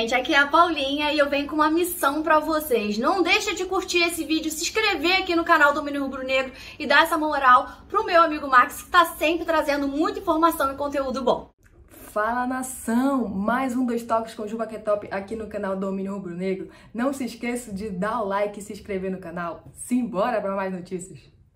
gente, aqui é a Paulinha e eu venho com uma missão pra vocês. Não deixa de curtir esse vídeo, se inscrever aqui no canal do Mini Rubro Negro e dar essa moral pro meu amigo Max, que tá sempre trazendo muita informação e conteúdo bom. Fala, nação! Mais um Dois Toques com Juba que é top aqui no canal do Mini Rubro Negro. Não se esqueça de dar o like e se inscrever no canal. Simbora para mais notícias!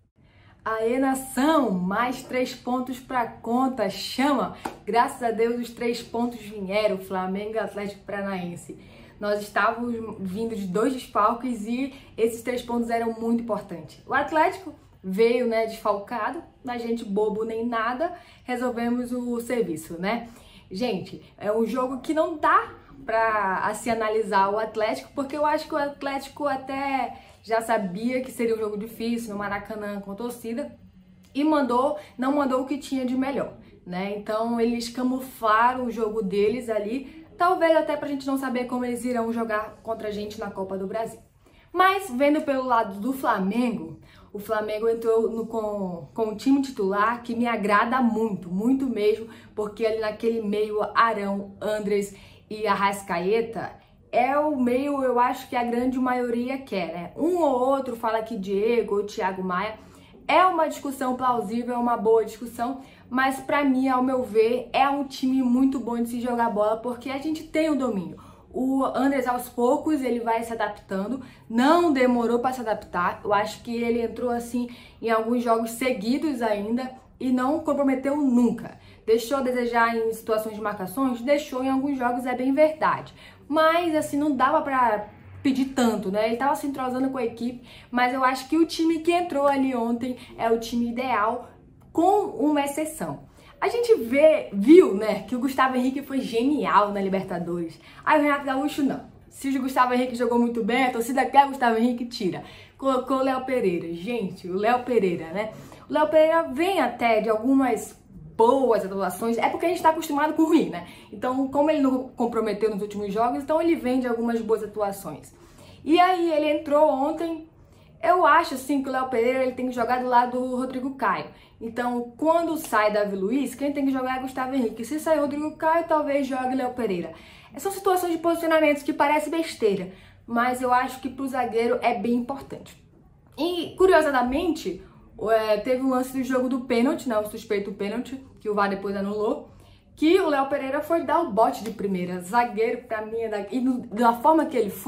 Aê, nação! Mais 3 pontos pra conta, chama! Graças a Deus os 3 pontos vieram, Flamengo e Atlético Paranaense. Nós estávamos vindo de 2 desfalques e esses 3 pontos eram muito importantes. O Atlético veio, desfalcado, a gente bobo nem nada, resolvemos o serviço, Gente, é um jogo que não dá pra se analisar o Atlético, porque eu acho que o Atlético até já sabia que seria um jogo difícil no Maracanã com torcida e não mandou o que tinha de melhor, Então eles camuflaram o jogo deles ali, talvez até pra gente não saber como eles irão jogar contra a gente na Copa do Brasil. Mas vendo pelo lado do Flamengo, o Flamengo entrou com o time titular que me agrada muito, muito mesmo, porque ali naquele meio Arão, Andrés e Arrascaeta é o meio, eu acho que a grande maioria quer, Um ou outro fala que Diego ou Thiago Maia. É uma discussão plausível, é uma boa discussão, mas pra mim, ao meu ver, é um time muito bom de se jogar bola, porque a gente tem o domínio. O Andrés, aos poucos, ele vai se adaptando, não demorou para se adaptar. Eu acho que ele entrou assim em alguns jogos seguidos ainda e não comprometeu nunca. Deixou a desejar em situações de marcações? Deixou em alguns jogos, é bem verdade. Mas assim, não dava para pedir tanto, Ele tava se entrosando com a equipe, mas eu acho que o time que entrou ali ontem é o time ideal, com uma exceção. A gente viu, que o Gustavo Henrique foi genial na Libertadores. Aí o Renato Gaúcho não. Se o Gustavo Henrique jogou muito bem, a torcida quer o Gustavo Henrique, tira. Colocou o Léo Pereira. Gente, o Léo Pereira, O Léo Pereira vem até de algumas boas atuações, é porque a gente tá acostumado com o ruim, Então, como ele não comprometeu nos últimos jogos, então ele vem de algumas boas atuações. E aí, ele entrou ontem. Eu acho, assim, que o Léo Pereira ele tem que jogar do lado do Rodrigo Caio. Então, quando sai Davi Luiz, quem tem que jogar é Gustavo Henrique. Se sair Rodrigo Caio, talvez jogue Léo Pereira. São situações de posicionamentos que parecem besteira, mas eu acho que pro zagueiro é bem importante. E, curiosamente, teve um lance do jogo do pênalti, o suspeito pênalti, que o VAR depois anulou, que o Léo Pereira foi dar o bote de primeira. Zagueiro, pra mim, e da forma que ele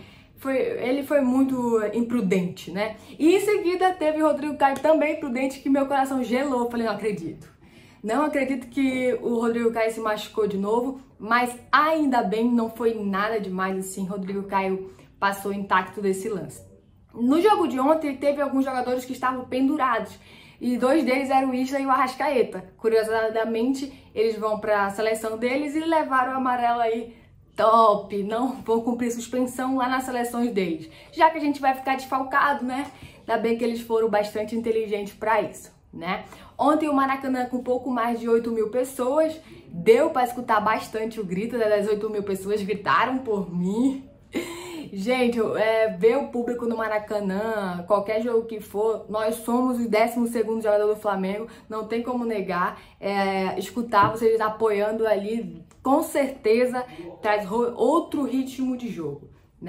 ele foi muito imprudente, E em seguida teve o Rodrigo Caio também imprudente, que meu coração gelou. Falei, não acredito. Não acredito que o Rodrigo Caio se machucou de novo, mas ainda bem, não foi nada demais assim. Rodrigo Caio passou intacto desse lance. No jogo de ontem, teve alguns jogadores que estavam pendurados, e 2 deles eram o Isla e o Arrascaeta. Curiosamente, eles vão para a seleção deles e levaram o amarelo aí top, não vão cumprir suspensão lá nas seleções deles. Já que a gente vai ficar desfalcado, Ainda bem que eles foram bastante inteligentes para isso, Ontem o Maracanã com um pouco mais de 8.000 pessoas, deu para escutar bastante o grito, das 8.000 pessoas gritaram por mim. Gente, ver o público no Maracanã, qualquer jogo que for, nós somos o 12º jogador do Flamengo, não tem como negar. Escutar vocês apoiando ali, com certeza traz outro ritmo de jogo,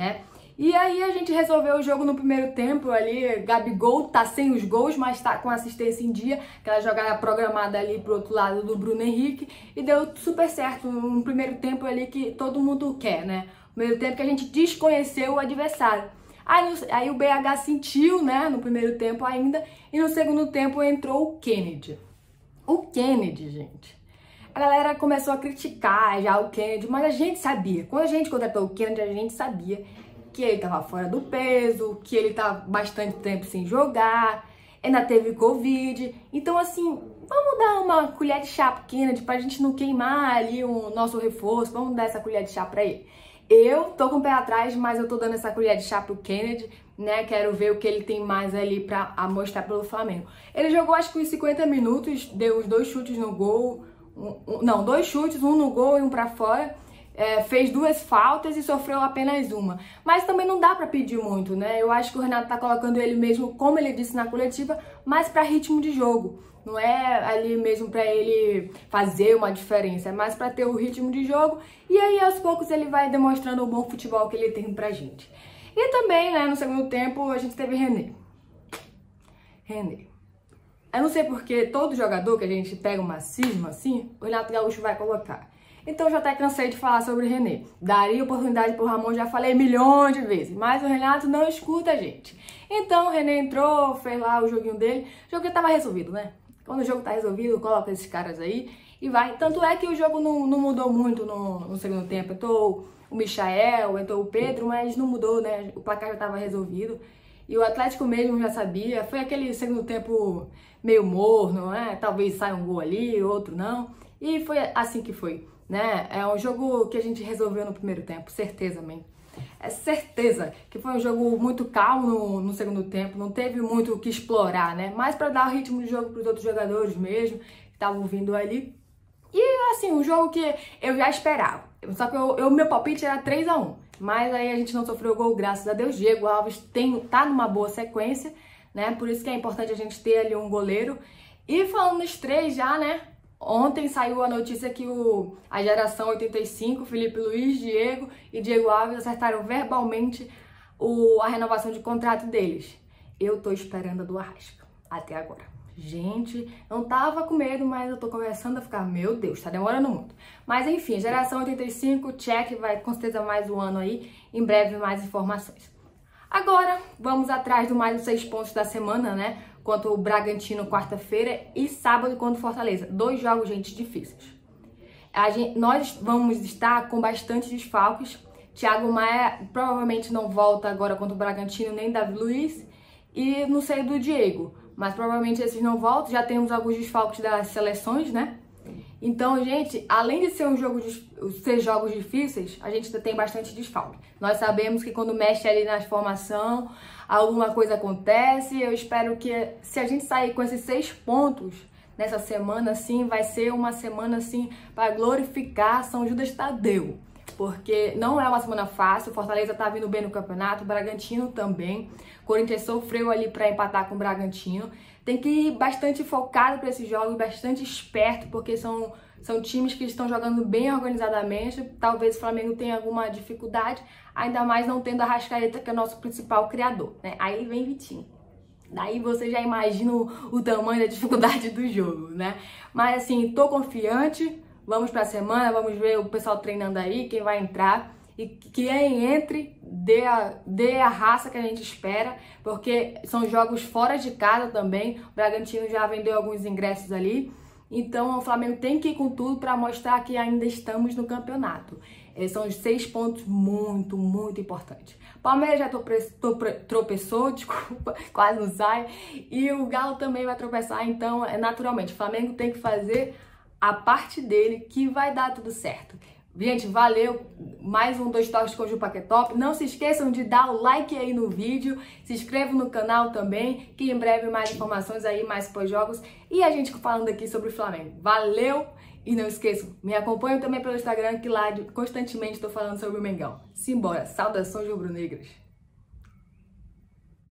E aí a gente resolveu o jogo no primeiro tempo ali, Gabigol tá sem os gols, mas tá com assistência em dia, aquela jogada programada ali pro outro lado do Bruno Henrique, e deu super certo, um primeiro tempo ali que todo mundo quer, Primeiro tempo que a gente desconheceu o adversário. Aí o BH sentiu, no primeiro tempo ainda, e no segundo tempo entrou o Kennedy. O Kennedy, gente, a galera começou a criticar já o Kennedy, mas a gente sabia. Quando a gente contratou o Kennedy, a gente sabia que ele tava fora do peso, que ele tava bastante tempo sem jogar, ainda teve Covid. Então, assim, vamos dar uma colher de chá pro Kennedy pra gente não queimar ali o nosso reforço, vamos dar essa colher de chá pra ele. Eu tô com o pé atrás, mas eu tô dando essa colher de chá pro Kennedy, Quero ver o que ele tem mais ali pra mostrar pelo Flamengo. Ele jogou acho que uns 50 minutos, deu os 2 chutes no gol, 2 chutes, um no gol e um pra fora. fez 2 faltas e sofreu apenas uma. Mas também não dá pra pedir muito, né? Eu acho que o Renato tá colocando ele mesmo, como ele disse na coletiva, mais pra ritmo de jogo. Não é ali mesmo pra ele fazer uma diferença, é mais pra ter o ritmo de jogo. E aí, aos poucos, ele vai demonstrando o bom futebol que ele tem pra gente. E também, né, no segundo tempo, a gente teve René. Eu não sei porque todo jogador que a gente pega uma cisma assim, o Renato Gaúcho vai colocar. Então eu já até cansei de falar sobre o René. Daria oportunidade pro Ramon, já falei milhões de vezes, mas o Renato não escuta a gente. Então o René entrou, fez lá o joguinho dele, o jogo já tava resolvido, né? Quando o jogo tá resolvido, coloca esses caras aí e vai. Tanto é que o jogo não mudou muito no segundo tempo. Entrou o Michael, entrou o Pedro, mas não mudou, né? O placar já tava resolvido. E o Atlético mesmo já sabia. Foi aquele segundo tempo meio morno, né? Talvez saia um gol ali, outro não. E foi assim que foi, né? É um jogo que a gente resolveu no primeiro tempo, certeza, man. É certeza que foi um jogo muito calmo no segundo tempo, não teve muito o que explorar, né? Mas para dar o ritmo de jogo para os outros jogadores mesmo, que estavam vindo ali. E assim, um jogo que eu já esperava. Só que meu palpite era 3-1. Mas aí a gente não sofreu gol, graças a Deus. Diego Alves tá numa boa sequência, né? Por isso que é importante a gente ter ali um goleiro. E falando nos 3 já, né? Ontem saiu a notícia que a geração 85, Felipe Luiz, Diego e Diego Alves acertaram verbalmente a renovação de contrato deles. Eu tô esperando a do Arrasca, até agora. Gente, não tava com medo, mas eu tô começando a ficar, meu Deus, tá demorando muito. Mas enfim, geração 85, check, vai com certeza mais um ano aí, em breve mais informações. Agora, vamos atrás do mais os 6 pontos da semana, né? Contra o Bragantino quarta-feira e sábado contra o Fortaleza. 2 jogos, gente, difíceis. Nós vamos estar com bastante desfalques. Thiago Maia provavelmente não volta agora contra o Bragantino, nem Davi Luiz. E não sei do Diego, mas provavelmente esses não voltam. Já temos alguns desfalques das seleções, né? Então, gente, além de ser jogos difíceis, a gente tem bastante desfalque. Nós sabemos que quando mexe ali na formação, alguma coisa acontece. Eu espero que, se a gente sair com esses 6 pontos nessa semana, assim, vai ser uma semana, assim, para glorificar São Judas Tadeu. Porque não é uma semana fácil, o Fortaleza tá vindo bem no campeonato, o Bragantino também. O Corinthians sofreu ali para empatar com o Bragantino. Tem que ir bastante focado para esses jogos, bastante esperto, porque são times que estão jogando bem organizadamente. Talvez o Flamengo tenha alguma dificuldade, ainda mais não tendo a Arrascaeta, que é o nosso principal criador, né? Aí vem Vitinho. Daí você já imagina o tamanho da dificuldade do jogo, né? Mas assim, tô confiante. Vamos pra semana, vamos ver o pessoal treinando aí, quem vai entrar. E quem entre, dê a raça que a gente espera, porque são jogos fora de casa também. O Bragantino já vendeu alguns ingressos ali. Então o Flamengo tem que ir com tudo para mostrar que ainda estamos no campeonato. São os 6 pontos muito, muito importantes. Palmeiras já tropeçou, desculpa, quase não sai. E o Galo também vai tropeçar, então naturalmente o Flamengo tem que fazer a parte dele que vai dar tudo certo. Gente, valeu, mais um 2 toques com o Ju Paquetop. Não se esqueçam de dar o like aí no vídeo, se inscrevam no canal também, que em breve mais informações aí, mais pós-jogos e a gente falando aqui sobre o Flamengo. Valeu e não esqueçam, me acompanhem também pelo Instagram, que lá constantemente estou falando sobre o Mengão. Simbora, saudações rubro-negras.